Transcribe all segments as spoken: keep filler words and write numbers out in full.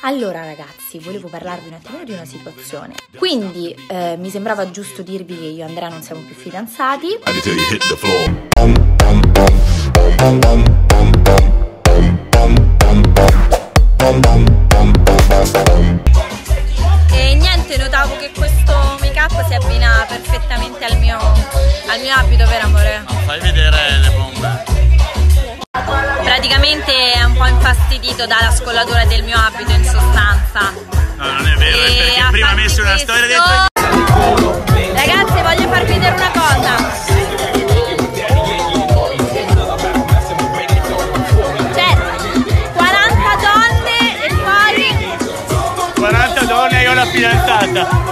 Allora ragazzi, volevo parlarvi un attimino di una situazione. Quindi eh, mi sembrava giusto dirvi che io e Andrea non siamo più fidanzati. E niente, notavo che questo make-up si abbina perfettamente al mio, al mio abito, vero amore? No, fai vedere le bombe. Praticamente è un po' infastidito dalla scollatura del mio abito, in sostanza. No, non è vero, è perché prima hai messo una storia dentro. Ragazzi, voglio farvi vedere una cosa. Cioè, quaranta donne e poi quaranta donne e io la fidanzata.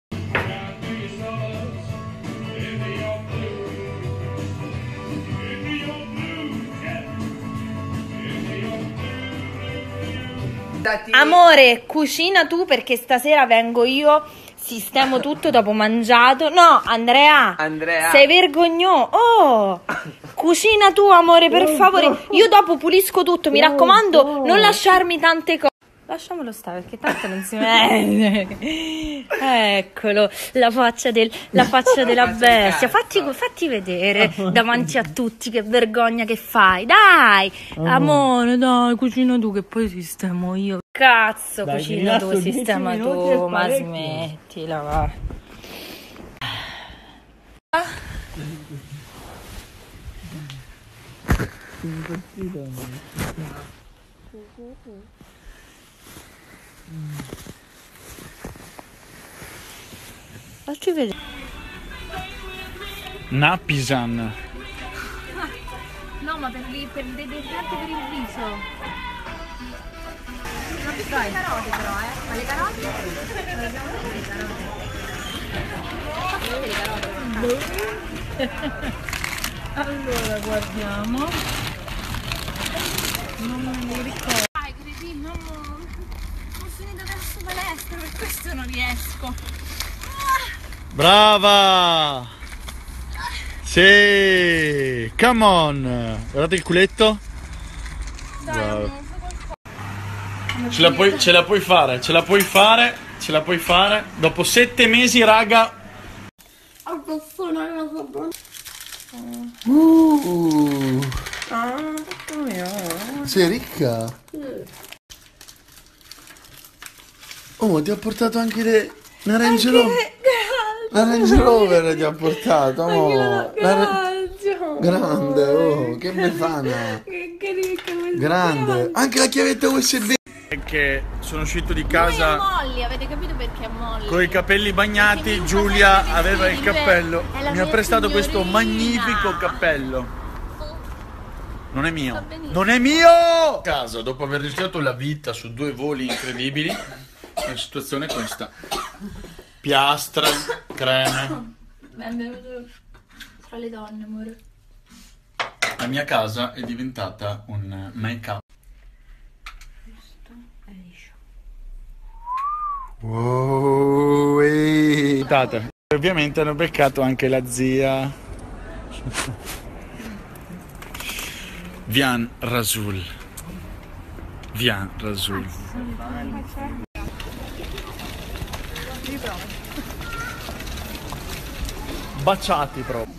Amore, cucina tu perché stasera vengo io, sistemo tutto dopo mangiato. No, Andrea, Andrea. sei vergognoso. Oh, cucina tu, amore, per favore. Io dopo pulisco tutto, mi raccomando, non lasciarmi tante cose. Lasciamolo stare perché tanto non si vede. Eccolo, la faccia, del, la faccia della bestia. Fatti, fatti vedere davanti a tutti che vergogna che fai. Dai, amore, dai, cucina tu che poi sistemo io. Cazzo, dai, cucina tu, sistema tu, ma smettila, va. Facci vedere. Napisan. No, ma per, per il detergente per il viso. Non più le carote però, eh. Ma le carote? Non abbiamo le carote. le carote. Allora, guardiamo. Non me lo ricordo. Dai, cretino, ho finito adesso palestra, per questo non riesco. Brava! Sì! Come on! Guardate il culetto. Dai, ce la, puoi, ce la puoi fare, ce la puoi fare, ce la puoi fare. Dopo sette mesi, raga. Uh. Sei ricca? Oh, ti ha portato anche le... una Range Rover. La Range Rover ti ha portato, oh. La Ra- grande, oh, che befana. Grande. Anche la chiavetta U S B. Che sono uscito di casa. Molly, avete capito perché è Molly? Con i capelli bagnati, Giulia aveva il cappello. Mi ha prestato questo magnifico cappello. Non è mio. Non è mio! Casa, dopo aver rischiato la vita su due voli incredibili, la situazione è questa. Piastre, creme. Benvenuto fra le donne, amore. La mia casa è diventata un make-up. Questo è liscio. Wow, ehi. Ovviamente hanno beccato anche la zia. Vian Rasul. Vian Rasul. Baciati proprio.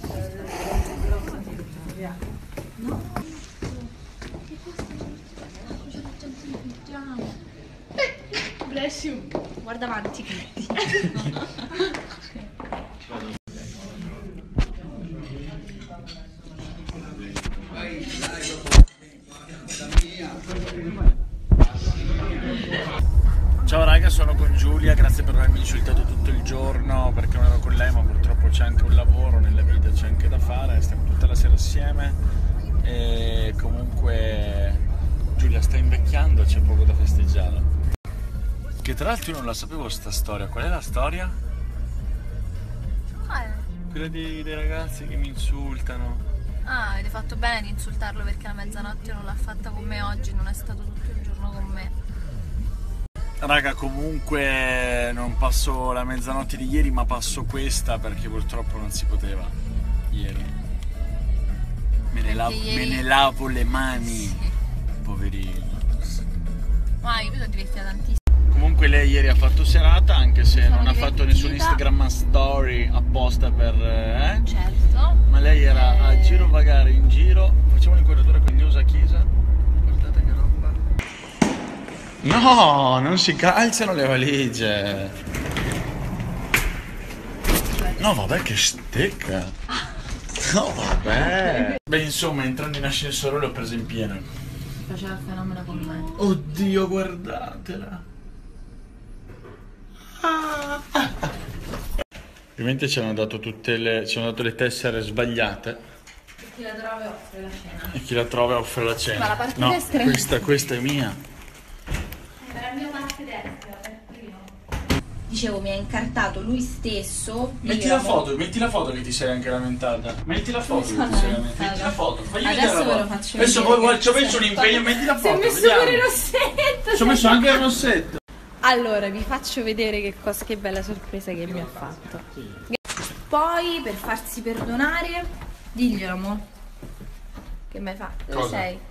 Bless you. Guarda avanti. Ciao raga, sono con Giulia, grazie per avermi insultato tutto il giorno perché non ero con lei, ma purtroppo c'è anche un lavoro nella vita, c'è anche da fare, stiamo tutta la sera assieme e comunque Giulia sta invecchiando, c'è poco da festeggiare. Che tra l'altro io non la sapevo sta storia, qual è la storia? Ah, Quella dei, dei ragazzi che mi insultano. ah, avete fatto bene di insultarlo perché la mezzanotte non l'ha fatta con me oggi, non è stato tutto il giorno con me. Raga, comunque non passo la mezzanotte di ieri, ma passo questa perché purtroppo non si poteva ieri. Me ne, lavo, ieri... me ne lavo le mani, sì. Poverino. Ma io mi sono divertita tantissimo. Comunque lei ieri ha fatto serata, anche se Sono non ha fatto nessun Instagram story apposta per... Eh? Certo. Ma lei era Eh... a girovagare in giro. Facciamo l'inquadratura con gli usa Chisa. Guardate che roba. No, non si calzano le valigie. No, vabbè, che stecca. No, vabbè. Beh, insomma, entrando in ascensore l'ho presa in pieno. Faceva il fenomeno con me. Oddio, guardatela. Ah. Ovviamente ci hanno dato tutte le, ci hanno dato le tessere sbagliate. E chi la trova offre la cena. E chi la trova offre la cena. Ma la parte no, destra? questa, questa è mia. Era la mia parte destra, per primo. Dicevo, mi ha incartato lui stesso. Metti la foto, metti la foto che ti sei anche lamentata. Metti la foto che ti sei lamentata. Metti la foto, fagli Adesso vedere la ve lo foto. faccio Adesso vedere poi che ci ho messo rossetto. un impegno, metti la Si è foto. messo vediamo. pure il rossetto. Ci ho messo anche il rossetto. Allora, vi faccio vedere che cosa, che bella sorpresa che mi ha fatto. Poi, per farsi perdonare, diglielo, amore. Che mi hai fatto? Dove Cosa? sei?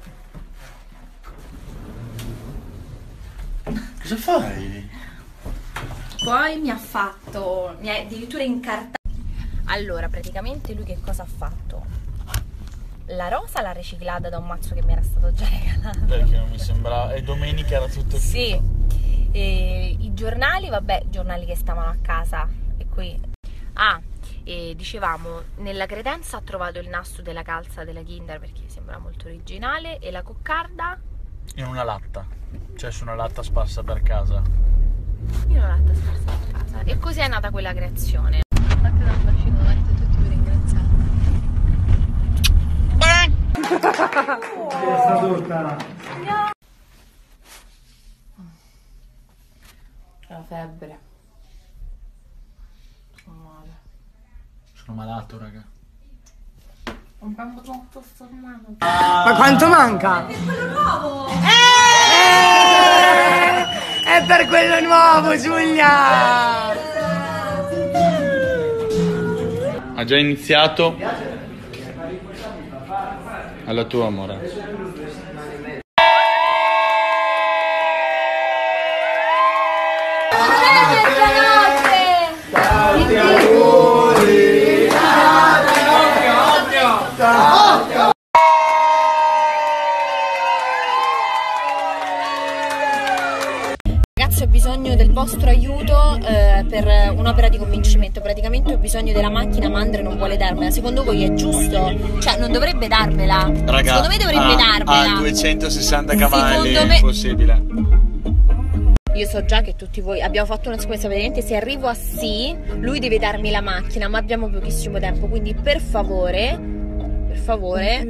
Cosa fai? Poi mi ha fatto, mi ha addirittura incartato. Allora, praticamente lui che cosa ha fatto? La rosa l'ha riciclata da un mazzo che mi era stato già regalato. Perché non mi sembrava. E domenica era tutto chiuso. Sì. E i giornali, vabbè, giornali che stavano a casa. E qui. Ah, e dicevamo, nella credenza ha trovato il nastro della calza della Kinder perché sembra molto originale. E la coccarda? In una latta. Cioè su una latta sparsa per casa. In una latta sparsa per casa. E così è nata quella creazione. Fate un bacino davanti a tutti per ringraziare. La febbre. Sono male. Sono malato, raga. Un po' troppo formato. Ma quanto manca? Per quello nuovo! Eh! È per quello nuovo, Giulia! Ha già iniziato. Alla tua, amore. Ragazzi, ho bisogno del vostro aiuto eh, per un'opera di convincimento. Praticamente ho bisogno della macchina, ma Andre non vuole darmela. Secondo voi è giusto? Cioè, non dovrebbe darmela? Raga, Secondo me dovrebbe ha, darmela. ha duecentosessanta cavalli, Secondo è me- impossibile. Io so già che tutti voi abbiamo fatto una scommessa, praticamente se arrivo a sì, lui deve darmi la macchina, ma abbiamo pochissimo tempo, quindi per favore, per favore,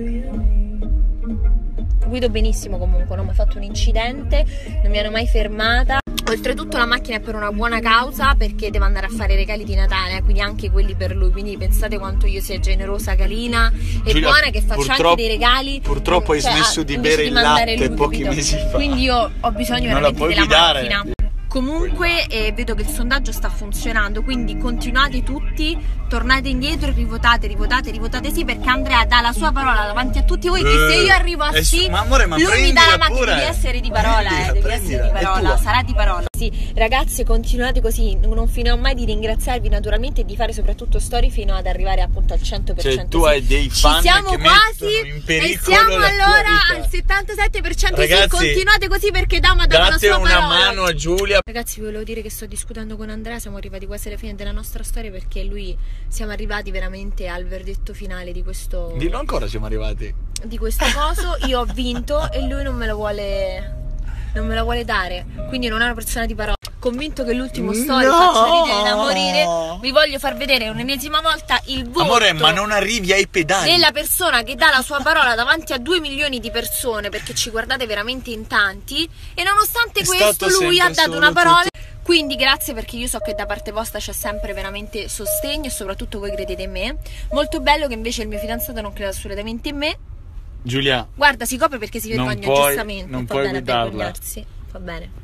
guido benissimo comunque, non mi ha fatto un incidente, non mi hanno mai fermata. Oltretutto la macchina è per una buona causa perché devo andare a fare i regali di Natale, quindi anche quelli per lui, quindi pensate quanto io sia generosa, carina e Giulia, buona, che faccio purtroppo- anche dei regali. purtroppo hai cioè, smesso di invece bere il mandare latte lui, pochi capito? mesi fa. Quindi io ho bisogno Non la veramente puoi della guidare. macchina. Comunque eh, vedo che il sondaggio sta funzionando, quindi continuate tutti, tornate indietro, rivotate, rivotate, rivotate sì, perché Andrea dà la sua parola davanti a tutti voi che se io arrivo a Eh, sì, ma amore, ma lui mi dà la prendila macchina, pure. devi essere di parola, Prendila, eh, devi prendila, essere di è parola, tua. sarà di parola. Sì, ragazzi, continuate così, non finirò mai di ringraziarvi naturalmente e di fare soprattutto storie fino ad arrivare appunto al cento per cento. Cioè, tu sì. hai dei Ci fan siamo che quasi mettono in pericolo e siamo la tua allora vita. al settantasette per cento. Sì, Ragazzi, continuate così perché Dama ha dato la Date sua una parola. mano a Giulia. Ragazzi, vi volevo dire che sto discutendo con Andrea, siamo arrivati quasi alla fine della nostra storia perché lui, siamo arrivati veramente al verdetto finale di questo Dillo ancora, siamo arrivati. di questo coso. Io ho vinto e lui non me lo vuole non me lo vuole dare, quindi non è una persona di parola. Convinto che l'ultimo story No! faccia ridere da morire, vi voglio far vedere un'ennesima volta il voto Amore, ma non arrivi ai pedali. della persona che dà la sua parola davanti a due milioni di persone, perché ci guardate veramente in tanti, e nonostante È questo stato lui ha sempre dato solo una parola. tutto. Quindi grazie, perché io so che da parte vostra c'è sempre veramente sostegno e soprattutto voi credete in me. Molto bello che invece il mio fidanzato non creda assolutamente in me. Giulia, Guarda, si copre perché si Non vergogna, puoi- giustamente. non Va puoi bene guidarla. vergognarsi. Va bene.